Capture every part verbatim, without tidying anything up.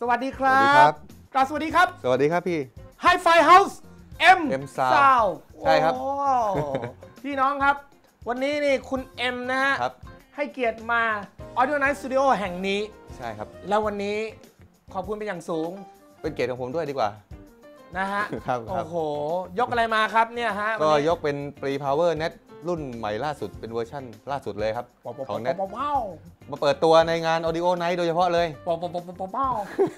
สวัสดีครับกราบสวัสดีครับสวัสดีครับพี่ Hi-Fi House M M Sound ใช่ครับพี่น้องครับวันนี้นี่คุณ M นะฮะให้เกียรติมา Audio Night Studio แห่งนี้ใช่ครับแล้ววันนี้ขอบคุณเป็นอย่างสูงเป็นเกียรติของผมด้วยดีกว่านะฮะครับโอ้โหยกอะไรมาครับเนี่ยฮะก็ยกเป็น Pre Power Net รุ่นใหม่ล่าสุดเป็นเวอร์ชั่นล่าสุดเลยครับของ Net มาเปิดตัวในงาน Audio Night โดยเฉพาะเลยปอปอปอปอปอปอ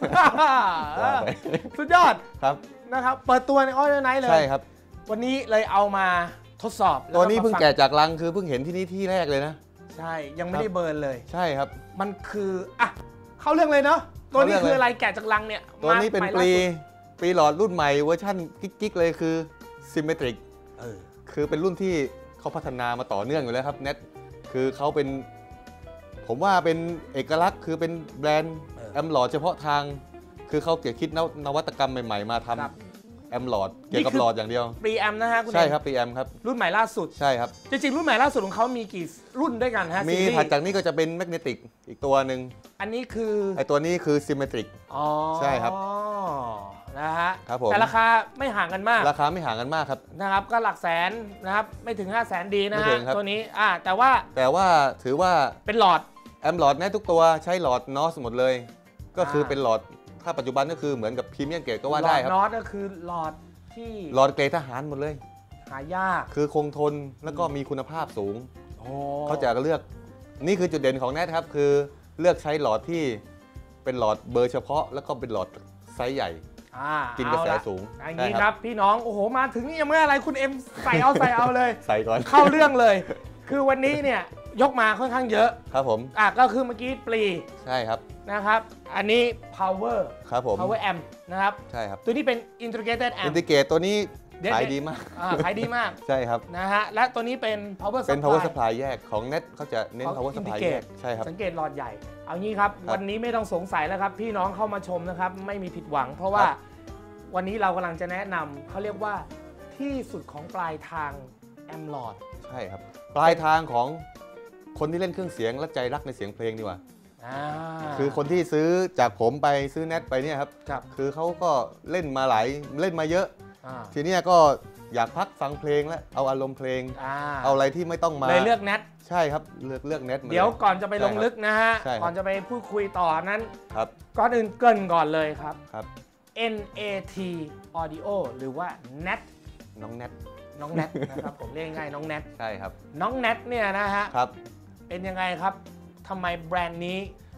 สุดยอดครับนะครับเปิดตัวใน Audio Night เลยใช่ครับวันนี้เลยเอามาทดสอบตัวนี้เพิ่งแกะจากลังคือเพิ่งเห็นที่นี่ที่แรกเลยนะใช่ยังไม่ได้เบิร์นเลยใช่ครับมันคืออ่ะเข้าเรื่องเลยเนาะตัวนี้คืออะไรแกะจากลังเนี่ยตัวนี้เป็นปีปีหลอดรุ่นใหม่เวอร์ชั่นกิ๊กๆเลยคือ Symmetric เออคือเป็นรุ่นที่เขาพัฒนามาต่อเนื่องอยู่แล้วครับ Net คือเขาเป็นผมว่าเป็นเอกลักษณ์คือเป็นแบรนด์แอมหลอดเฉพาะทางคือเขาเกี่ยวคิดนวัตกรรมใหม่ๆมาทำแอมหลอดเกี่ยวกับหลอดอย่างเดียวปรีแอมนะฮะคุณใช่ครับปรีแอมครับรุ่นใหม่ล่าสุดใช่ครับจริงๆรุ่นใหม่ล่าสุดของเขามีกี่รุ่นด้วยกันฮะมีถัดจากนี้ก็จะเป็นแมกเนติกอีกตัวหนึ่งอันนี้คือไอตัวนี้คือซิมเมตริกอ๋อใช่ครับนะฮะครับผมแต่ราคาไม่ห่างกันมากราคาไม่ห่างกันมากครับนะครับก็หลักแสนนะครับไม่ถึงห้าแสนดีนะฮะตัวนี้อ่าแต่ว่าแต่ว่าถือว่าเป็นหลอดแอมหลอดแน่ทุกตัวใช้หลอดนอสหมดเลยก็คือเป็นหลอดถ้าปัจจุบันก็คือเหมือนกับพรีเมียมเกรดก็ว่าได้ครับหลอดนอสก็คือหลอดที่หลอดเกรดทหารหมดเลยหายากคือคงทนแล้วก็มีคุณภาพสูงเขาจะเลือกนี่คือจุดเด่นของแนทครับคือเลือกใช้หลอดที่เป็นหลอดเบอร์เฉพาะแล้วก็เป็นหลอดไซส์ใหญ่กินกระแสสูงอย่างนี้ครับพี่น้องโอ้โหมาถึงนี่ยังไม่อะไรคุณเอ็มใส่เอาใส่เอาเลยใส่ก่อนเข้าเรื่องเลยคือวันนี้เนี่ยยกมาค่อนข้างเยอะครับผมอ่ะก็คือเมื่อกี้ปลีใช่ครับนะครับอันนี้ power ครับผม power amp นะครับใช่ครับตัวนี้เป็น integrated amp integrate ตัวนี้ขายดีมากขายดีมากใช่ครับนะฮะและตัวนี้เป็น power supply เป็น power supply แยกของ Net เขาจะเน้น power supply แยกใช่ครับสังเกตหลอดใหญ่เอางี้ครับวันนี้ไม่ต้องสงสัยแล้วครับพี่น้องเข้ามาชมนะครับไม่มีผิดหวังเพราะว่าวันนี้เรากำลังจะแนะนำเขาเรียกว่าที่สุดของปลายทางแอมหลอดใช่ครับปลายทางของคนที่เล่นเครื่องเสียงและใจรักในเสียงเพลงดีกว่าคือคนที่ซื้อจากผมไปซื้อเน็ตไปเนี่ยครับคือเขาก็เล่นมาหลายเล่นมาเยอะทีนี้ก็อยากพักฟังเพลงและเอาอารมณ์เพลงเอาอะไรที่ไม่ต้องมาเลยเลือกเน็ตใช่ครับเลือกเลือกเน็ตเดี๋ยวก่อนจะไปลงลึกนะฮะก่อนจะไปพูดคุยต่อนั้นก่อนอื่นเกริ่นก่อนเลยครับครับเอ็น เอ ที Audio หรือว่า Net น้อง Net น้อง Net นะครับผมเรียกง่ายน้อง Net ใช่ครับน้อง Net เนี่ยนะฮะครับเป็นยังไงครับทำไมแบรนด์นี้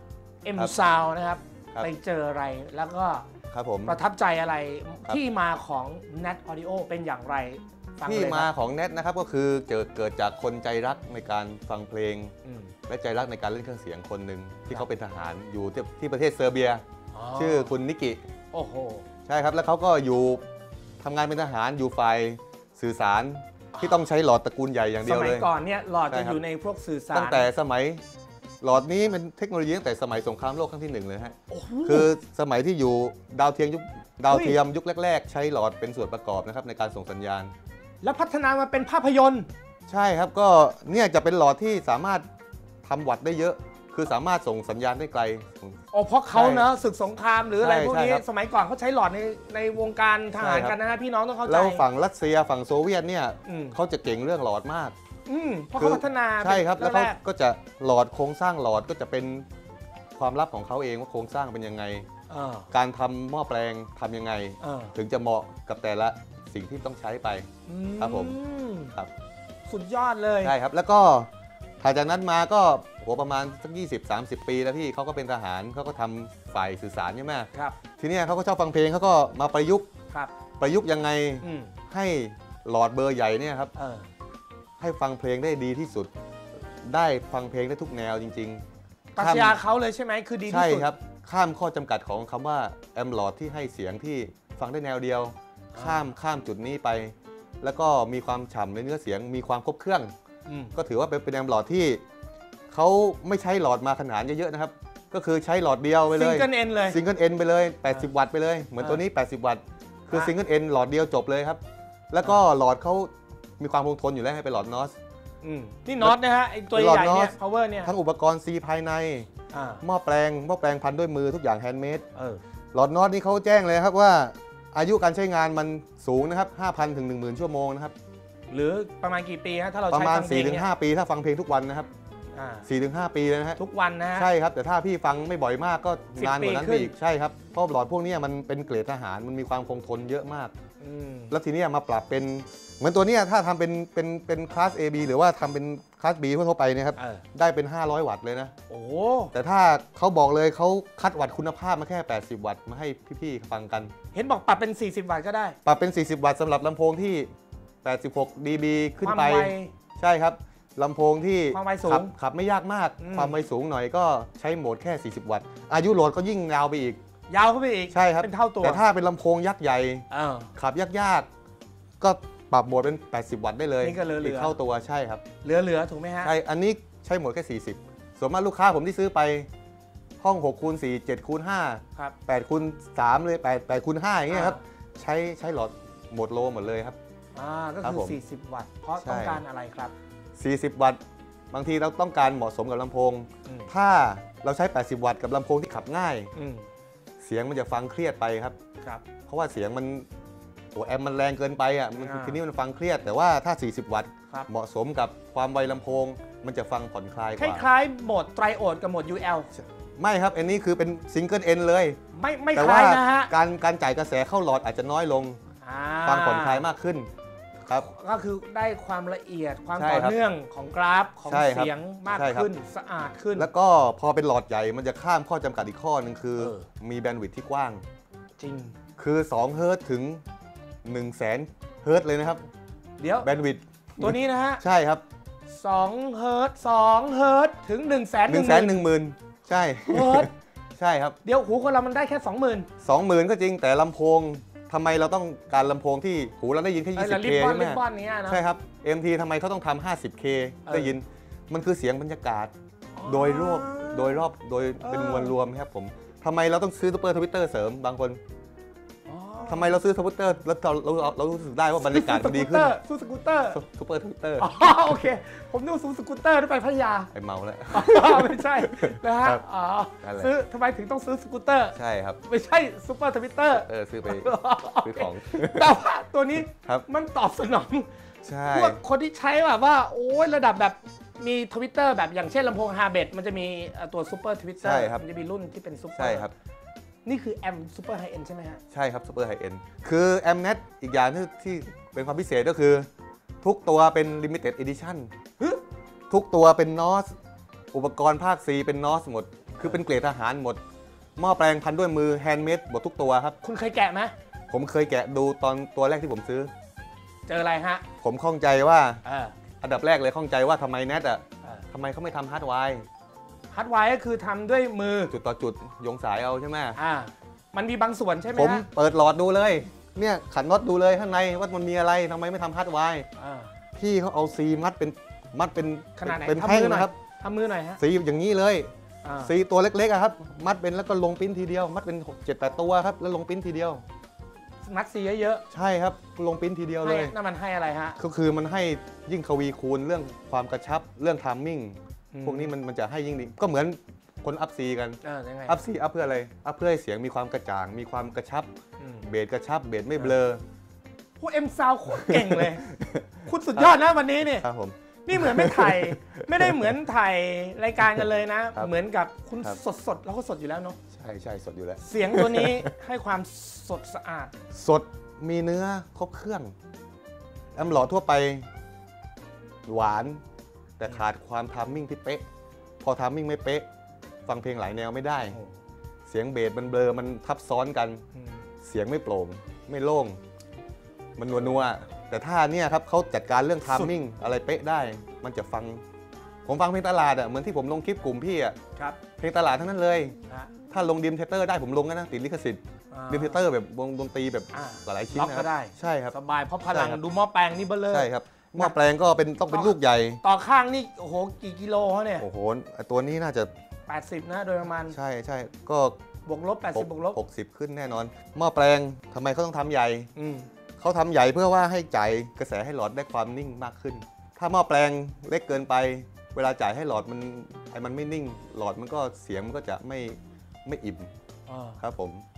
M Sound นะครับไปเจออะไรแล้วก็ประทับใจอะไรที่มาของ Net Audio เป็นอย่างไรที่มาของ Net นะครับก็คือเกิดเกิดจากคนใจรักในการฟังเพลงและใจรักในการเล่นเครื่องเสียงคนหนึ่งที่เขาเป็นทหารอยู่ที่ประเทศเซอร์เบียชื่อคุณนิกิโอ้โหใช่ครับแล้วเขาก็อยู่ทำงานเป็นทหารอยู่ฝ่ายสื่อสารที่ต้องใช้หลอดตระกูลใหญ่อย่างเดียวเลยสมัยก่อนเนี่ยหลอดจะอยู่ในพวกสื่อสารตั้งแต่สมัยหลอดนี้เป็นเทคโนโลยีตั้งแต่สมัยสงครามโลกครั้งที่หนึ่งเลยฮะคือสมัยที่อยู่ดาวเทียมยุคดาวเทียมยุคแรกๆใช้หลอดเป็นส่วนประกอบนะครับในการส่งสัญญาณแล้วพัฒนามาเป็นภาพยนตร์ใช่ครับก็เนี่ยจะเป็นหลอดที่สามารถทำวัตต์ได้เยอะคือสามารถส่งสัญญาณได้ไกลอ๋อเพราะเขาเนอะศึกสงครามหรืออะไรพวกนี้สมัยก่อนเขาใช้หลอดในในวงการทหารกันนะฮะพี่น้องต้องเข้าใจแล้วฝั่งรัสเซียฝั่งโซเวียตเนี่ยเขาจะเก่งเรื่องหลอดมากเพราะเขาพัฒนาใช่ครับแล้วเขาก็จะหลอดโครงสร้างหลอดก็จะเป็นความลับของเขาเองว่าโครงสร้างเป็นยังไงการทำหม้อแปลงทำยังไงถึงจะเหมาะกับแต่ละสิ่งที่ต้องใช้ไปครับผมครับสุดยอดเลยใช่ครับแล้วก็ถัดจากนั้นมาก็หัวประมาณสัก ยี่สิบ สามสิบ ปีแล้วพี่เขาก็เป็นทหารเขาก็ทำฝ่ายสื่อสารใช่ไหมครับทีนี้เขาก็ชอบฟังเพลงเขาก็มาประยุกต์ประยุกต์ยังไงให้หลอดเบอร์ใหญ่เนี่ยครับให้ฟังเพลงได้ดีที่สุดได้ฟังเพลงได้ทุกแนวจริงๆปรัชญาเขาเลยใช่ไหมคือดีที่สุดใช่ครับข้ามข้อจำกัดของคำว่าแอมหลอดที่ให้เสียงที่ฟังได้แนวเดียวข้ามข้ามจุดนี้ไปแล้วก็มีความฉ่ำในเนื้อเสียงมีความครบเครื่องก็ถือว่าเป็นแอมหลอดที่เขาไม่ใช้หลอดมาขนาดเยอะๆนะครับก็คือใช้หลอดเดียวไปเลยซิงเกิลเอ็นเลยซิงเกิลเอ็นไปเลยแปดสิบวัตต์ไปเลยเหมือนตัวนี้แปดสิบวัตต์คือซิงเกิลเอ็นหลอดเดียวจบเลยครับแล้วก็หลอดเขามีความคงทนอยู่แล้วให้เป็นหลอดนอสนี่น็อตนะฮะไอตัวใหญ่เนี่ย power เนี่ยทั้งอุปกรณ์ C ภายในหม้อแปลงหม้อแปลงพันด้วยมือทุกอย่างแฮนด์เมดหลอดน็อตนี่เขาแจ้งเลยครับว่าอายุการใช้งานมันสูงนะครับ ห้าพัน ถึง หนึ่งหมื่น ชั่วโมงนะครับหรือประมาณกี่ปีฮะถ้าเราใช้ประมาณฟังเพลสี่งถึงเนี่ยห้า ปีถ้าฟังเพลงทุกวันนะครับสี่ถึงห้า ปีเลยนะฮะทุกวันนะฮะใช่ครับแต่ถ้าพี่ฟังไม่บ่อยมากก็นานกว่านั้นสิบปีอีกใช่ครับเพราะหลอดพวกนี้มันเป็นเกรดทหารมันมีความคงทนเยอะมากแล้วทีนี้มาปรับเป็นเหมือนตัวนี้ถ้าทำเป็นเป็นเป็นคลาส เอ บี หรือว่าทำเป็นคลาส บี ทั่วไปเนี่ยครับได้เป็นห้าร้อยวัตต์เลยนะโอ้แต่ถ้าเขาบอกเลยเขาคัดวัตต์คุณภาพมาแค่แปดสิบวัตต์มาให้พี่ๆฟังกันเห็นบอกปรับเป็นสี่สิบวัตต์ก็ได้ปรับเป็นสี่สิบวัตต์สำหรับลำโพงที่แปดสิบหก ดี บี ขึ้นไปใช่ครับลำโพงที่ความไวสูงขับไม่ยากมากความไวสูงหน่อยก็ใช้โหมดแค่สี่สิบวัตต์อายุโหลดก็ยิ่งยาวไปอีกยาวเข้าไปอีกใช่ครับเป็นเท่าตัวแต่ถ้าเป็นลำโพงยักษ์ใหญ่ขับยากๆก็ปรับโหมดเป็นแปดสิบวัตต์ได้เลยนี่ก็เหลืออีกเท่าตัวใช่ครับเหลือๆถูกไหมฮะใช่อันนี้ใช้โหมดแค่สี่สิบส่วนมากลูกค้าผมที่ซื้อไปห้องหกคูณสี่ เจ็ดคูณห้า แปดคูณสามเลย8 8คูณห้าอย่างเงี้ยครับใช้ใช้หลอดโหมดโลหมดเลยครับอ่าก็คือสี่สิบวัตต์เพราะต้องการอะไรครับสี่สิบวัตต์บางทีเราต้องการเหมาะสมกับลำโพงถ้าเราใช้แปดสิบวัตต์กับลำโพงที่ขับง่ายเสียงมันจะฟังเครียดไปครับเพราะว่าเสียงมันโอ้แอมมันแรงเกินไปอ่ะทีนี้มันฟังเครียดแต่ว่าถ้าสี่สิบวัตต์เหมาะสมกับความไวลำโพงมันจะฟังผ่อนคลายกว่าคล้ายๆโหมดไตรโอดกับโหมด ยู แอลไม่ครับอันนี้คือเป็นซิงเกิลเอ็นเลยไม่ไม่คล้ายนะฮะการการจ่ายกระแสเข้าหลอดอาจจะน้อยลงฟังผ่อนคลายมากขึ้นครับก็คือได้ความละเอียดความต่อเนื่องของกราฟของเสียงมากขึ้นสะอาดขึ้นแล้วก็พอเป็นหลอดใหญ่มันจะข้ามข้อจำกัดอีกข้อหนึ่งคือมีแบนด์วิดท์ที่กว้างจริงคือสองเฮิร์ตซ์ถึงหนึ่งแสนเฮิร์ตซ์เลยนะครับเดี๋ยวแบนด์วิดท์ตัวนี้นะฮะใช่ครับสองเฮิร์ตซ์สองเฮิร์ตซ์ถึงหนึ่งแสนหนึ่งแสนหนึ่งหมื่นใช่เฮิร์ตซ์ใช่ครับเดี๋ยวหูคนเรามันได้แค่สองหมื่นสองหมื่นก็จริงแต่ลำโพงทำไมเราต้องการลำโพงที่หูเราได้ยินแค่ยี่สิบ เค ใช่ไหมใช่ครับ เอ็ม ที ทำไมเขาต้องทำห้าสิบ เค ได้ยินมันคือเสียงบรรยากาศโดยรอบโดยรอบโดยเป็นมวลรวมครับผมทำไมเราต้องซื้อซูเปอร์ทวิตเตอร์เสริมบางคนทำไมเราซื้อทวิตเตอร์แล้วเราเราเรารู้สึกได้ว่าบรรยากาศมันดีขึ้นซูสกูตเตอร์ซูเปอร์ทวิตเตอร์โอเคผมนึกว่าซูสกูตเตอร์ที่ไปพัทยาไอเมาแล้วไม่ใช่นะฮะอ๋อซื้อทำไมถึงต้องซื้อสกูตเตอร์ใช่ครับไม่ใช่ซูเปอร์ทวิตเตอร์เออซื้อไปซื้อของแต่ว่าตัวนี้มันตอบสนองพวกคนที่ใช้แบบว่าโอ้ยระดับแบบมีทวิตเตอร์แบบอย่างเช่นลำโพงฮาร์เบดมันจะมีตัวซูเปอร์ทวิตเตอร์มันจะมีรุ่นที่เป็นซูเปอร์ใช่ครับนี่คือแอมซูเปอร์ไฮเอ็นใช่ไหมฮะใช่ครับซูเปอร์ไฮเอ็นคือแอมเน็ตอีกอย่างที่ที่เป็นความพิเศษก็คือทุกตัวเป็น Limited Edition ทุกตัวเป็น นอส อุปกรณ์ภาค C เป็น นอส หมดคือเป็นเกรดทหารหมดหม้อแปลงพันด้วยมือแฮนด์เมดหมดทุกตัวครับคุณเคยแกะไหมผมเคยแกะดูตอนตัวแรกที่ผมซื้อเจออะไรฮะผมข้องใจว่าอันดับแรกเลยข้องใจว่าทำไมเน็ตอ่ะทำไมเขาไม่ทำฮาร์ดไวร์ฮาร์ดไวร์ก็คือทำด้วยมือจุดต่อจุดโยงสายเอาใช่ไหมอ่ามันมีบางส่วนใช่ไหมผมเปิดหลอดดูเลยเนี่ยขันน็อตดูเลยข้างในว่ามันมีอะไรทำไมไม่ทำฮาร์ดไวร์พี่เขาเอาซีมัดเป็นมัดเป็นขนาดไหนเป็นแท่งนะครับทำมือหน่อยฮะซีอย่างนี้เลยซีตัวเล็กๆครับมัดเป็นแล้วก็ลงปิ้นทีเดียวมัดเป็นเจ็ดแปดตัวครับแล้วลงปิ้นทีเดียวมัดซีเยอะๆใช่ครับลงปิ้นทีเดียวเลยนั่นมันให้อะไรฮะก็คือมันให้ยิ่งทวีคูณเรื่องความกระชับเรื่องไทมิ่งพวกนี้มันมันจะให้ยิ่งดีก็เหมือนคนอัพซีกันอัพซีอัพเพื่ออะไรอัพเพื่อให้เสียงมีความกระจ่างมีความกระชับเบสกระชับเบสไม่เบลอพวกเอ็มซาวโคตรเก่งเลยคุณสุดยอดนะวันนี้เนี่ยครับผมนี่เหมือนไม่ถ่ายไม่ได้เหมือนถ่ายรายการกันเลยนะเหมือนกับคุณสดสดเราก็สดอยู่แล้วเนาะใช่ใช่สดอยู่แล้วเสียงตัวนี้ให้ความสดสะอาดสดมีเนื้อครบเครื่องแอมหลอดทั่วไปหวานแต่ขาดความทามมิ่งที่เป๊ะพอทามมิ่งไม่เป๊ะฟังเพลงหลายแนวไม่ได้เสียงเบสมันเบลอมันทับซ้อนกันเสียงไม่โปร่งไม่โล่งมันนัวๆแต่ถ้าเนี่ยครับเขาจัดการเรื่องไทมิ่งอะไรเป๊ะได้มันจะฟังผมฟังเพลงตลาดอ่ะเหมือนที่ผมลงคลิปกลุ่มพี่อ่ะเพลงตลาดทั้งนั้นเลยถ้าลงดิมเทเตอร์ได้ผมลงนะติดลิขสิทธิ์ดิมเทเตอร์แบบวงดนตรีแบบหลายชิ้นนะครับใช่ครับสบายเพราะพลังดูหม้อแปลงนี่เบลอใช่ครับหม้อแปลงก็เป็นต้องเป็นลูกใหญ่ต่อข้างนี่โอ้โหกี่กิโลเขาเนี่ยโอ้โหตัวนี้น่าจะแปดสิบนะโดยประมาณใช่ใช่ก็บวกลบแปดสิบบวกลบหกสิบขึ้นแน่นอนหม้อแปลงทำไมเขาต้องทำใหญ่เขาทำใหญ่เพื่อว่าให้จ่ายกระแสให้หลอดได้ความนิ่งมากขึ้นถ้าหม้อแปลงเล็กเกินไปเวลาจ่ายให้หลอดมันไอ้มันไม่นิ่งหลอดมันก็เสียงมันก็จะไม่ไม่อิ่มครับผม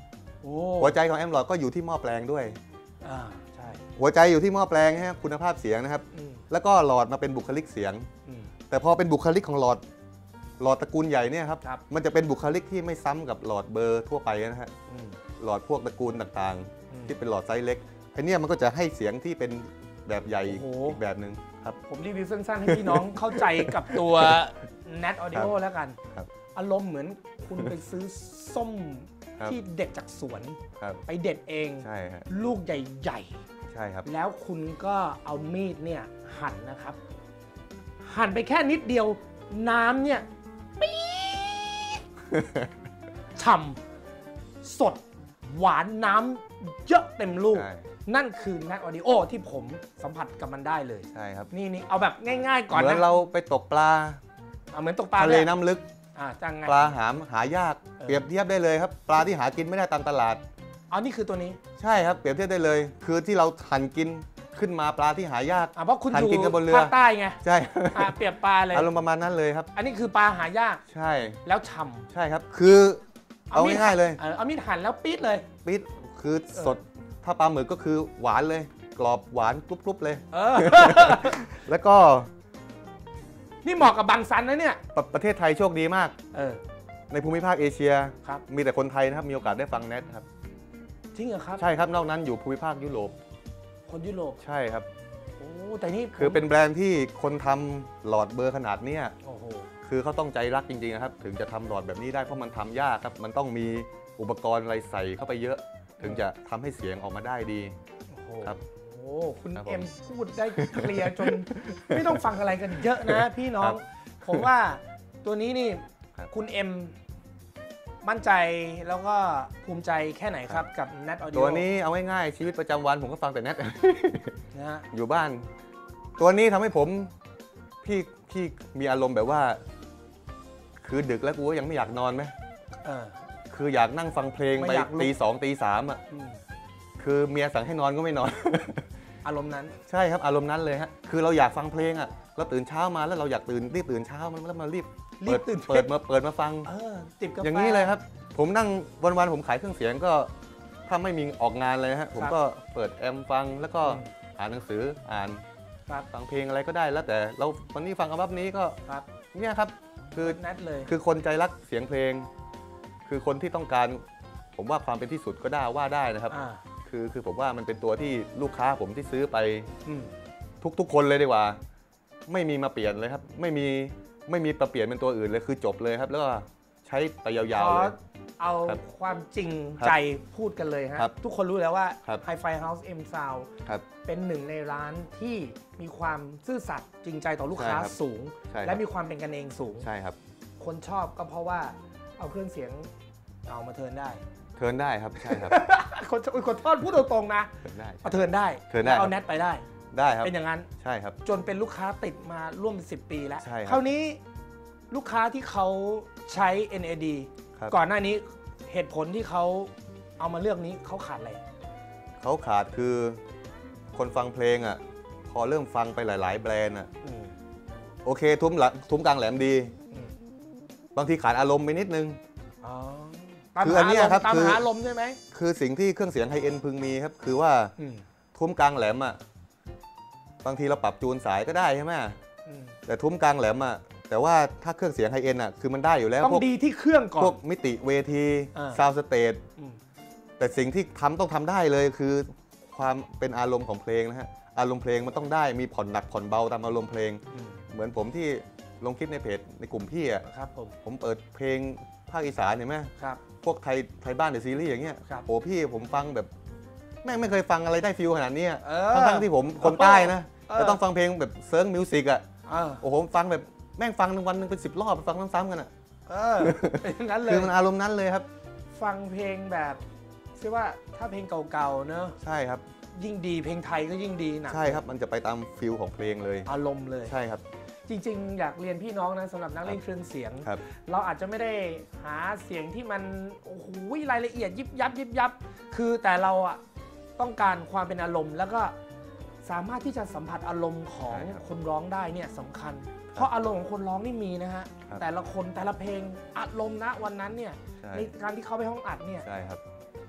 หัวใจของแอมหลอดก็อยู่ที่หม้อแปลงด้วยอ่าใช่หัวใจอยู่ที่หม้อแปลงฮะคุณภาพเสียงนะครับแล้วก็หลอดมาเป็นบุคลิกเสียงแต่พอเป็นบุคลิกของหลอดหลอดตระกูลใหญ่เนี่ยครับมันจะเป็นบุคลิกที่ไม่ซ้ำกับหลอดเบอร์ทั่วไปนะฮะหลอดพวกตระกูลต่างๆที่เป็นหลอดไซส์เล็กไอ้นี่มันก็จะให้เสียงที่เป็นแบบใหญ่อีกแบบหนึ่งครับผมรีวิวสั้นๆให้พี่น้องเข้าใจกับตัว Nat Audio แล้วกันอารมณ์เหมือนคุณไปซื้อส้มที่เด็ดจากสวนไปเด็ดเองลูกใหญ่ๆใช่ครับแล้วคุณก็เอามีดเนี่ยหั่นนะครับหั่นไปแค่นิดเดียวน้ำเนี่ยปี๊ดฉ่ำสดหวานน้ำเยอะเต็มลูกนั่นคือ Nat Audio ที่ผมสัมผัสกับมันได้เลยใช่ครับนี่นี่เอาแบบง่ายๆก่อนนะเหมือนเราไปตกปลาเหมือนตกปลาทะเลน้ำลึกปลาหามหายากเปรียบเทียบได้เลยครับปลาที่หากินไม่ได้ตามตลาดอ๋อนี่คือตัวนี้ใช่ครับเปรียบเทียบได้เลยคือที่เราหั่นกินขึ้นมาปลาที่หายากเพราะคุณอยู่ภาคใต้ไงใช่เปรียบปลาเลยอารมณ์ประมาณนั้นเลยครับอันนี้คือปลาหายากใช่แล้วฉ่ำใช่ครับคือเอาง่ายๆเลยเอามีดหั่นแล้วปี๊ดเลยปี๊ดคือสดถ้าปลาหมึกก็คือหวานเลยกรอบหวานกรุบๆเลยแล้วก็นี่เหมาะกับบางซันนะเนี่ยปประเทศไทยโชคดีมากในภูมิภาคเอเชียมีแต่คนไทยนะครับมีโอกาสได้ฟังแนทครับจริงเหรอครับใช่ครับนอกนั้นอยู่ภูมิภาคยุโรปคนยุโรปใช่ครับโอ้แต่นี่คือเป็นแบรนด์ที่คนทำหลอดเบอร์ขนาดเนี้ยโอ้โหคือเขาต้องใจรักจริงๆนะครับถึงจะทำหลอดแบบนี้ได้เพราะมันทำยากครับมันต้องมีอุปกรณ์อะไรใส่เข้าไปเยอะถึงจะทำให้เสียงออกมาได้ดีครับโอ้คุณเอ็มพูดได้เคลียร์จนไม่ต้องฟังอะไรกันเยอะนะพี่น้องผมว่าตัวนี้นี่คุณเอ็มมั่นใจแล้วก็ภูมิใจแค่ไหนครับกับ Nat Audio ตัวนี้เอาง่ายๆชีวิตประจำวันผมก็ฟังแต่ Nat นะอยู่บ้านตัวนี้ทำให้ผมพี่พี่มีอารมณ์แบบว่าคือดึกแล้วกูก็ยังไม่อยากนอนไหมคืออยากนั่งฟังเพลงไปตีสองตีสามอ่ะคือเมียสั่งให้นอนก็ไม่นอนอารมณ์นั้นใช่ครับอารมณ์นั้นเลยฮะคือเราอยากฟังเพลงอ่ะเราตื่นเช้ามาแล้วเราอยากตื่นรีบตื่นเช้ามันแล้วมารีบรีบตื่นเปิดมาเปิดมาฟังจิบกาแฟอย่างนี้เลยครับผมนั่งวันๆผมขายเครื่องเสียงก็ถ้าไม่มีออกงานเลยฮะผมก็เปิดแอมฟังแล้วก็อ่านหนังสืออ่านฟังเพลงอะไรก็ได้แล้วแต่เราวันนี้ฟังอัลบั้มนี้ก็เนี่ยครับคือนัดเลยคือคนใจรักเสียงเพลงคือคนที่ต้องการผมว่าความเป็นที่สุดก็ได้ว่าได้นะครับคือคือผมว่ามันเป็นตัวที่ลูกค้าผมที่ซื้อไปทุกๆคนเลยดีกว่าไม่มีมาเปลี่ยนเลยครับไม่มีไม่มีมาเปลี่ยนเป็นตัวอื่นเลยคือจบเลยครับแล้วก็ใช้ไปยาวๆเลยเอาความจริงใจพูดกันเลยฮะทุกคนรู้แล้วว่า Hi-Fi House M Sound เป็นหนึ่งในร้านที่มีความซื่อสัตย์จริงใจต่อลูกค้าสูงและมีความเป็นกันเองสูงใช่ครับคนชอบก็เพราะว่าเอาเครื่องเสียงเก่ามาเทิร์นได้เทิร์นได้ครับใช่ครับคนคนทอดพูดตรงๆนะเอาเทิร์นได้เอาแนทไปได้ได้ครับเป็นอย่างนั้นใช่ครับจนเป็นลูกค้าติดมาร่วมสิบปีแล้วคราวนี้ลูกค้าที่เขาใช้ เอ็น เอ ดี ก่อนหน้านี้เหตุผลที่เขาเอามาเลือกนี้เขาขาดอะไรเขาขาดคือคนฟังเพลงอ่ะพอเริ่มฟังไปหลายๆแบรนด์อ่ะโอเคทุ้มทุ้มกลางแหลมดีบางทีขาดอารมณ์ไปนิดนึงคืออันนี้ครับตามหาอารมณ์ใช่ไหมคือสิ่งที่เครื่องเสียงไฮเอ็นพึงมีครับคือว่าทุ้มกลางแหลมอ่ะบางทีเราปรับจูนสายก็ได้ใช่ไหมแต่ทุ้มกลางแหลมอ่ะแต่ว่าถ้าเครื่องเสียงไฮเอ็นอ่ะคือมันได้อยู่แล้วต้องดีที่เครื่องก่อนพวกมิติเวทีซาวด์สเตจแต่สิ่งที่ทำต้องทำได้เลยคือความเป็นอารมณ์ของเพลงนะฮะอารมณ์เพลงมันต้องได้มีผ่อนหนักผ่อนเบาตามอารมณ์เพลงเหมือนผมที่ลงคลิปในเพจในกลุ่มพี่อ่ะครับผมผมเปิดเพลงภาคอีสานเห็นไหมครับพวกไทยไทยบ้านเดอะซีรีส์อย่างเงี้ยโอ้พี่ผมฟังแบบแม่งไม่เคยฟังอะไรได้ฟิลขนาดนี้ทั้งที่ผมคนใต้นะแต่ต้องฟังเพลงแบบเซิร์ฟมิวสิกอ่ะโอ้โหฟังแบบแม่งฟังวันนึงเป็นสิบรอบฟังซ้ำๆกันอ่ะเป็นงั้นเลยคือมันอารมณ์นั้นเลยครับฟังเพลงแบบใช่ว่าถ้าเพลงเก่าๆเนอะใช่ครับยิ่งดีเพลงไทยก็ยิ่งดีนะใช่ครับมันจะไปตามฟิลของเพลงเลยอารมณ์เลยใช่ครับจริงๆอยากเรียนพี่น้องนะสำหรับนักเล่นเครื่องเสียงเราอาจจะไม่ได้หาเสียงที่มันโอ้โหรายละเอียดยิบยับยิบยับคือแต่เราอะต้องการความเป็นอารมณ์แล้วก็สามารถที่จะสัมผัสอารมณ์ของคนร้องได้เนี่ยสำคัญเพราะอารมณ์ของคนร้องนี่มีนะฮะแต่ละคนแต่ละเพลงอารมณ์ณวันนั้นเนี่ยในการที่เขาไปห้องอัดเนี่ย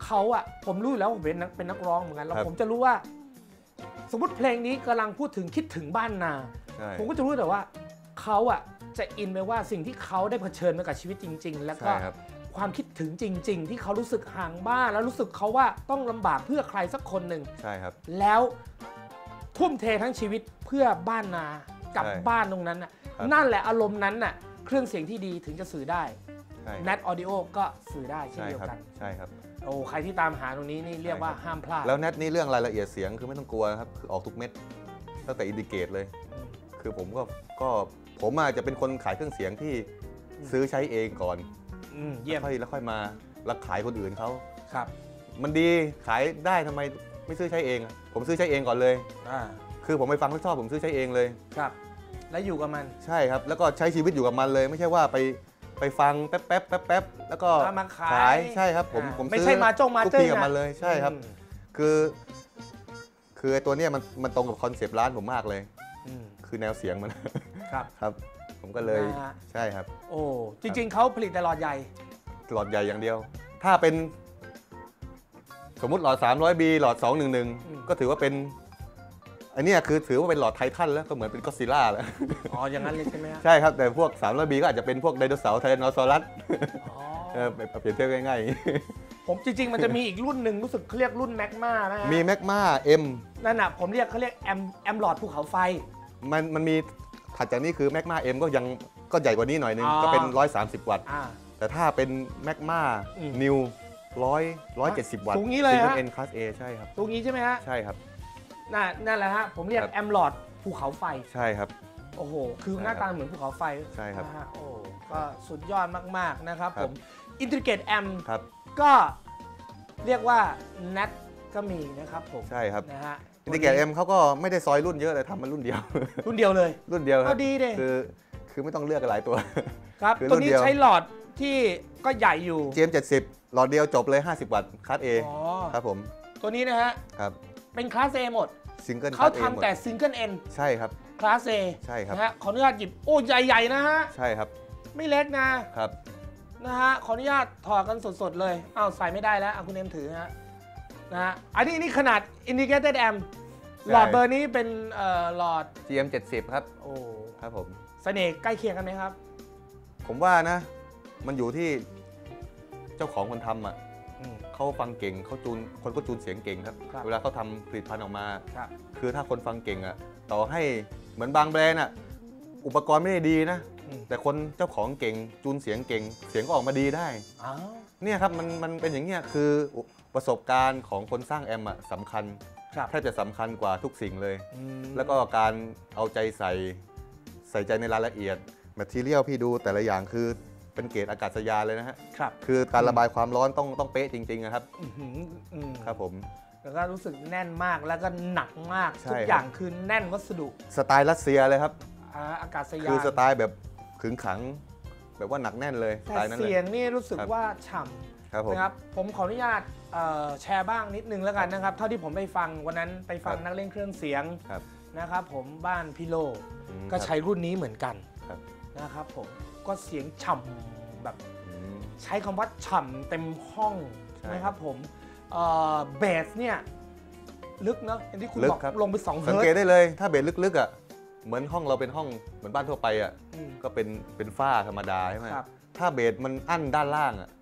เขาอะผมรู้อยู่แล้วผมเป็นนักเป็นนักร้องเหมือนกันแล้วผมจะรู้ว่าสมมติเพลงนี้กำลังพูดถึงคิดถึงบ้านนาผมก็จะรู้แต่ว่าเขาอะจะอินไปว่าสิ่งที่เขาได้เผชิญมากับชีวิตจริงๆแล้วก็ความคิดถึงจริงๆที่เขารู้สึกห่างบ้านแล้วรู้สึกเขาว่าต้องลำบากเพื่อใครสักคนหนึ่งใช่ครับแล้วทุ่มเททั้งชีวิตเพื่อบ้านนากับบ้านตรงนั้นน่ะนั่นแหละอารมณ์นั้นน่ะเครื่องเสียงที่ดีถึงจะสื่อได้ Nat Audio ก็สื่อได้เช่นเดียวกันใช่ครับโอ้ใครที่ตามหาตรงนี้นี่เรียกว่าห้ามพลาดแล้ว Nat นี่เรื่องรายละเอียดเสียงคือไม่ต้องกลัวครับคือออกทุกเม็ดตั้งแต่อินดิเกตเลยคือผมก็ก็ผมอาจจะเป็นคนขายเครื่องเสียงที่ซื้อใช้เองก่อนแล้วค่อยแล้วค่อยมาแล้วขายคนอื่นเขาครับมันดีขายได้ทำไมไม่ซื้อใช้เองผมซื้อใช้เองก่อนเลยคือผมไปฟังแล้วชอบผมซื้อใช้เองเลยครับแล้วอยู่กับมันใช่ครับแล้วก็ใช้ชีวิตอยู่กับมันเลยไม่ใช่ว่าไปไปฟังแป๊บแป๊บแป๊บแป๊บแล้วก็มาขายใช่ครับผมผมไม่ใช่มาจ้องมาเจอกับมันเลยใช่ครับคือคือตัวเนี้ยมันมันตรงกับคอนเซปต์ร้านผมมากเลยคือแนวเสียงมันครับครับผมก็เลยใช่ครับโอ้จริงๆเขาผลิตแต่หลอดใหญ่หลอดใหญ่อย่างเดียวถ้าเป็นสมมุติหลอด สามร้อยบี หลอด สองหนึ่งหนึ่ง ก็ถือว่าเป็นอันนี้คือถือว่าเป็นหลอดไททันแล้วก็เหมือนเป็นก็อดซิลล่าแล้วอ๋ออย่างนั้นเลยใช่ไหมใช่ครับแต่พวก สามร้อยบี ก็อาจจะเป็นพวกไดโนเสาร์ไทแรนโนซอรัสเออเปรียบเทียบง่ายๆผมจริงๆมันจะมีอีกรุ่นหนึ่งรู้สึกเขาเรียกรุ่นแมกมานะมีแมกมาเอ็มนั่นน่ะผมเรียกเขาเรียกแอมแอมหลอดภูเขาไฟมันมันมีถัดจากนี้คือแมกมาเอ็มก็ยังก็ใหญ่กว่านี้หน่อยนึงก็เป็นหนึ่งร้อยสามสิบวัตต์แต่ถ้าเป็นแมกมานิวร้อยร้อยเจ็ดสิบวัตต์สูงนี้เลยฮะ N Class A ใช่ครับสูงนี้ใช่ไหมฮะใช่ครับนั่นนั่นแหละฮะผมเรียกแอมหลอดภูเขาไฟใช่ครับโอ้โหคือหน้าตาเหมือนภูเขาไฟใช่ครับโอ้ก็สุดยอดมากๆนะครับผมอินทิเกตแอมก็ เรียกว่า Nat ก็มีนะครับผมใช่ครับนะฮะอินดิเกตเอ็มเขาก็ไม่ได้ซอยรุ่นเยอะเลยทำมันรุ่นเดียวรุ่นเดียวเลยรุ่นเดียวก็ดีเด้คือคือไม่ต้องเลือกกันหลายตัวครับตัวนี้ใช้หลอดที่ก็ใหญ่อยู่จี เอ็ม เจ็ดสิบ หลอดเดียวจบเลยห้าสิบวัตต์คลาส A ครับผมตัวนี้นะฮะครับเป็นคลาส A หมดซิงเกิลเขาทำแต่ซิงเกิล N ใช่ครับคลาส A ใช่ครับนะฮะขออนุญาตหยิบโอ้ใหญ่ๆนะฮะใช่ครับไม่เล็กนะครับนะฮะขออนุญาตถอดกันสดๆเลยอ้าวใส่ไม่ได้แล้วเอาคุณเอ็มถือฮะนะฮะอันนี้นี่ขนาด Indicated Amp หลอดเบอร์นี้เป็นหลอดจี เอ็ม เจ็ดสิบ ครับโอ้ครับผมเสน่ห์ใกล้เคียงกันไหมครับผมว่านะมันอยู่ที่เจ้าของคนทำอ่ะเขาฟังเก่งเขาจูนคนก็จูนเสียงเก่งครับเวลาเขาทำผลิตภัณฑ์ออกมาคือถ้าคนฟังเก่งอ่ะต่อให้เหมือนบางแบรนด์อ่ะอุปกรณ์ไม่ได้ดีนะแต่คนเจ้าของเก่งจูนเสียงเก่งเสียงก็ออกมาดีได้เนี่ยครับมันมันเป็นอย่างเงี้ยคือประสบการณ์ของคนสร้างแอมอ่ะสำคัญแทบจะสำคัญกว่าทุกสิ่งเลยแล้วก็การเอาใจใส่ใส่ใจในรายละเอียดแมททีเรียลพี่ดูแต่ละอย่างคือเป็นเกรดอากาศยานเลยนะฮะครับคือการระบายความร้อนต้องต้องเป๊ะจริงๆนะครับครับผมแล้วก็รู้สึกแน่นมากแล้วก็หนักมากทุกอย่างคือแน่นวัสดุสไตล์รัสเซียเลยครับอากาศยานคือสไตล์แบบขึงขังแบบว่าหนักแน่นเลยแต่เสียงนี่รู้สึกว่าฉ่ำนะครับผมขออนุญาตแชร์บ้างนิดนึงแล้วกันนะครับเท่าที่ผมไปฟังวันนั้นไปฟังนักเล่นเครื่องเสียงนะครับผมบ้านพี่โลก็ใช้รุ่นนี้เหมือนกันนะครับผมก็เสียงฉ่ำแบบใช้คำว่าฉ่ำเต็มห้องนะครับผมเบสเนี่ยลึกเนาะอย่างที่คุณบอกลงไปสองเฮิร์ตสังเกตได้เลยถ้าเบสลึกๆอ่ะเหมือนห้องเราเป็นห้องเหมือนบ้านทั่วไปอ่ะก็เป็นเป็นฝ้าธรรมดาใช่ไหมถ้าเบสมันอั้นด้านล่างอ่ะ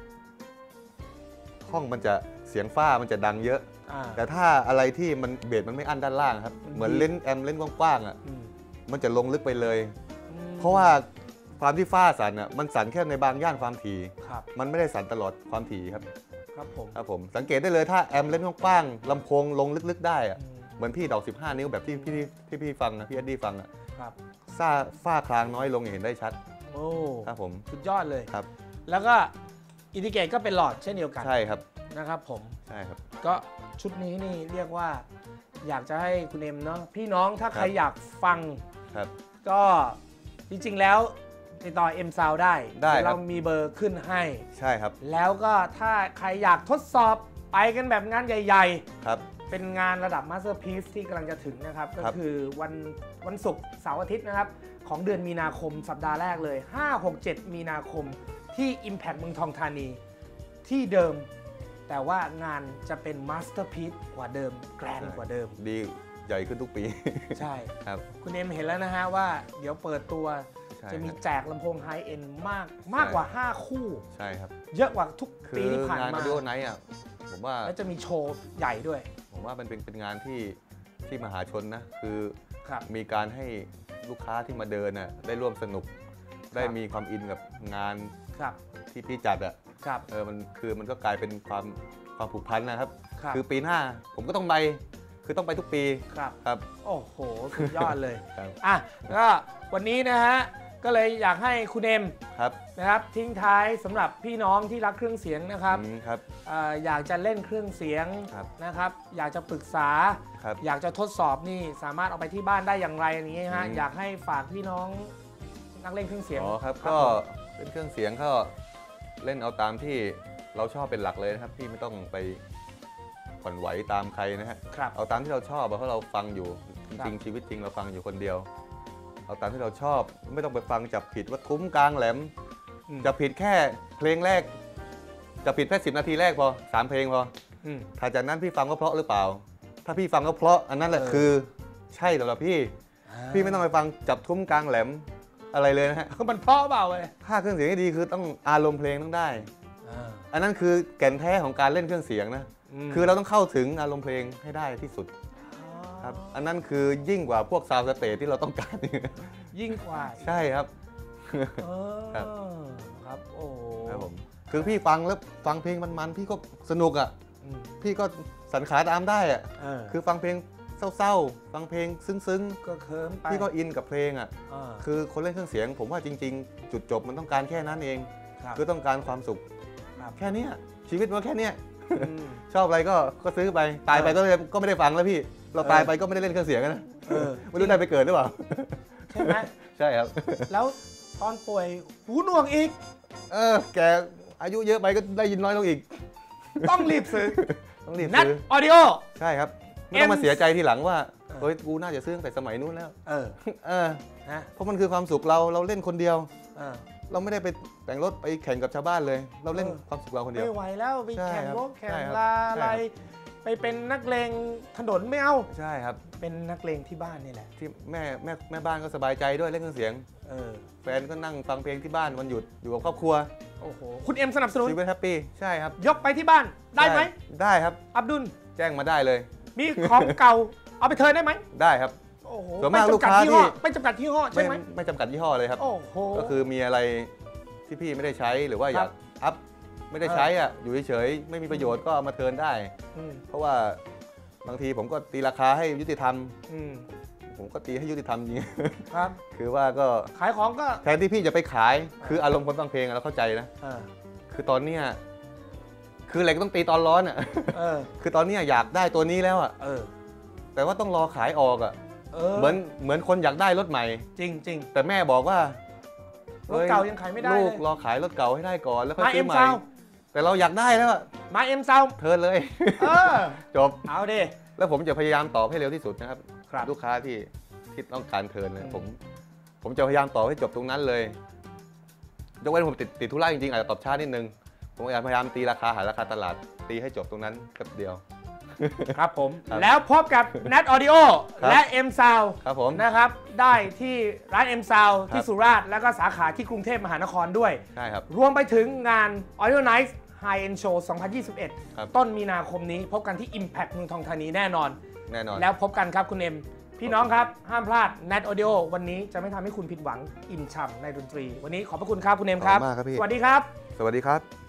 ห้องมันจะเสียงฝ้ามันจะดังเยอะแต่ถ้าอะไรที่มันเบสมันไม่อั้นด้านล่างครับเหมือนเล่นแอมเล่นกว้างๆอ่ะมันจะลงลึกไปเลยเพราะว่าความที่ฝ้าสั่นอ่ะมันสั่นแค่ในบางย่านความถี่มันไม่ได้สั่นตลอดความถี่ครับครับผมครับผมสังเกตได้เลยถ้าแอมเล่นกว้างๆลำโพงลงลึกๆได้อ่ะเหมือนพี่ดอกสิบห้านิ้วแบบที่พี่ที่พี่ฟังนะพี่เอ็ดดี้ฟังอ่ะครับฝ้าฝ้าคลางน้อยลงเห็นได้ชัดโอ้ครับผมสุดยอดเลยครับแล้วก็อินดิเกตก็เป็นหลอดเช่นเดียวกันใช่ครับนะครับผมใช่ครับก็ชุดนี้นี่เรียกว่าอยากจะให้คุณเอ็มเนาะพี่น้องถ้าใครอยากฟังครับก็จริงๆแล้วติดต่อ M Sound ได้ได้เรามีเบอร์ขึ้นให้ใช่ครับแล้วก็ถ้าใครอยากทดสอบไปกันแบบงานใหญ่ๆครับเป็นงานระดับ Masterpiece ที่กำลังจะถึงนะครับก็คือวันวันศุกร์เสาร์อาทิตย์นะครับของเดือนมีนาคมสัปดาห์แรกเลยห้า หก เจ็ดมีนาคมที่ Impact เมืองทองธานีที่เดิมแต่ว่างานจะเป็นมาสเตอร์พีซกว่าเดิมแกรนด์กว่าเดิมดีใหญ่ขึ้นทุกปีใช่ครับคุณเอ็มเห็นแล้วนะฮะว่าเดี๋ยวเปิดตัวจะมีแจกลำโพงไฮเอ็นมากมากกว่าห้าคู่ใช่ครับเยอะกว่าทุกปีที่ผ่านมาคืองาน Audio Night อ่ะผมว่าแล้วจะมีโชว์ใหญ่ด้วยผมว่ามันเป็นเป็นงานที่ที่มหาชนนะคือครับมีการให้ลูกค้าที่มาเดินน่ะได้ร่วมสนุกได้มีความอินกับงานที่พี่จัดอ่ะเออมันคือมันก็กลายเป็นความความผูกพันนะครับคือปีหน้าผมก็ต้องไปคือต้องไปทุกปีครับครับโอ้โหสุดยอดเลยอ่ะก็วันนี้นะฮะก็เลยอยากให้คุณเอ็มครับนะครับทิ้งท้ายสำหรับพี่น้องที่รักเครื่องเสียงนะครับครับอยากจะเล่นเครื่องเสียงนะครับอยากจะปรึกษาอยากจะทดสอบนี่สามารถเอาไปที่บ้านได้อย่างไรอย่างนี้ฮะอยากให้ฝากพี่น้องนักเล่นเครื่องเสียงอ๋อครับก็เล่นเครื่องเสียงก็เล่นเอาตามที่เราชอบเป็นหลักเลยนะครับพี่ไม่ต้องไปผ่อนไหวตามใครนะฮะเอาตามที่เราชอบเพราะเราฟังอยู่จริงๆชีวิตจริงเราฟังอยู่คนเดียวเอาตามที่เราชอบไม่ต้องไปฟังจับผิดว่าทุ้มกลางแหลมจะผิดแค่เพลงแรกจะผิดแค่สิบนาทีแรกพอสามเพลงพอถ้าจากนั้นพี่ฟังก็เพราะหรือเปล่าถ้าพี่ฟังก็เพราะอันนั้นแหละคือใช่สำหรับพี่พี่ไม่ต้องไปฟังจับทุ้มกลางแหลมอะไรเลยนะฮะมันเพราะเปล่าเลยถ้าเครื่องเสียงที่ดีคือต้องอารมณ์เพลงต้องได้อันนั้นคือแก่นแท้ของการเล่นเครื่องเสียงนะคือเราต้องเข้าถึงอารมณ์เพลงให้ได้ที่สุดครับอันนั้นคือยิ่งกว่าพวกซาวด์สเตจที่เราต้องการยิ่งกว่าใช่ครับครับครับโอ้ครับผมคือพี่ฟังแล้วฟังเพลงมันๆพี่ก็สนุกอ่ะพี่ก็สันขาตามได้อ่ะคือฟังเพลงเศร้าๆฟังเพลงซึ้งๆก็เคิร์มไปพี่ก็อินกับเพลงอ่ะคือคนเล่นเครื่องเสียงผมว่าจริงๆจุดจบมันต้องการแค่นั้นเองคือต้องการความสุขแค่นี้ชีวิตมันแค่นี้ชอบอะไรก็ก็ซื้อไปตายไปก็ก็ไม่ได้ฟังแล้วพี่เราตายไปก็ไม่ได้เล่นเครื่องเสียงนะไม่รู้ได้ไปเกิดหรือเปล่าใช่ไหมใช่ครับแล้วตอนป่วยหูหนวกอีกเออแกอายุเยอะไปก็ได้ยินน้อยลงอีกต้องรีบซื้อต้องรีบซื้อ Nat Audio ใช่ครับไม่ต้องมาเสียใจทีหลังว่าเฮ้ยกูน่าจะซื้อตั้งแต่สมัยนู้นแล้วเออเออนะเพราะมันคือความสุขเราเราเล่นคนเดียวเราไม่ได้ไปแต่งรถไปแข่งกับชาวบ้านเลยเราเล่นความสุขเราคนเดียวไม่ไหวแล้วไปแข่งรถแข่งลาอะไรไปเป็นนักเลงถนนไม่เอาใช่ครับเป็นนักเลงที่บ้านนี่แหละที่แม่แม่แม่บ้านก็สบายใจด้วยเล่นเครื่องเสียงเออแฟนก็นั่งฟังเพลงที่บ้านวันหยุดอยู่กับครอบครัวโอ้โหคุณเอ็มสนับสนุนชีวิตแฮปปี้ใช่ครับยกไปที่บ้านได้ไหมได้ครับอับดุลแจ้งมาได้เลยมีของเก่าเอาไปเทิร์นได้ไหมได้ครับโอ้โหส่วนมากลูกค้าที่ไม่จำกัดยี่ห้อใช่ไหมไม่จำกัดยี่ห้อเลยครับก็คือมีอะไรที่พี่ไม่ได้ใช้หรือว่าอยากอัพไม่ได้ใช้อ่ะอยู่เฉยๆไม่มีประโยชน์ก็เอามาเทิร์นได้เพราะว่าบางทีผมก็ตีราคาให้ยุติธรรมผมก็ตีให้ยุติธรรมจริงครับคือว่าก็ขายของก็แทนที่พี่จะไปขายคืออารมณ์คนฟังเพลงเราเข้าใจนะคือตอนเนี้ยคืออะไรก็ต้องตีตอนร้อนอ่ะคือตอนนี้อยากได้ตัวนี้แล้วอ่ะแต่ว่าต้องรอขายออกอ่ะเหมือนเหมือนคนอยากได้รถใหม่จริงจริงแต่แม่บอกว่ารถเก่ายังขายไม่ได้ลูกรอขายรถเก่าให้ได้ก่อนแล้วค่อยซื้อใหม่แต่เราอยากได้แล้วมาเอ็มซาวเทิร์นเลยจบเอาดิแล้วผมจะพยายามตอบให้เร็วที่สุดนะครับลูกค้าที่ที่ต้องการเทิร์นนะผมผมจะพยายามตอบให้จบตรงนั้นเลยยกเว้นผมติดติดธุระจริงๆอาจจะตอบช้านิดนึงผมจะพยายามตีราคาหาราคาตลาดตีให้จบตรงนั้นแป๊บเดียวครับผมแล้วพบกับ Nat Audio และ M Sound ครับผมนะครับได้ที่ร้าน M Sound ที่สุราษฎร์แล้วก็สาขาที่กรุงเทพมหานครด้วยใช่ครับรวมไปถึงงาน Audio Night High End Show สองพันยี่สิบเอ็ดต้นมีนาคมนี้พบกันที่ Impact เมืองทองธานีแน่นอนแน่นอนแล้วพบกันครับคุณเอ็มพี่น้องครับห้ามพลาด Nat Audio วันนี้จะไม่ทำให้คุณผิดหวังอิ่มฉ่ำในดนตรีวันนี้ขอบพระคุณครับคุณเอ็มครับขอบคุณมากครับพี่สวัสดีครับสวัสดีครับ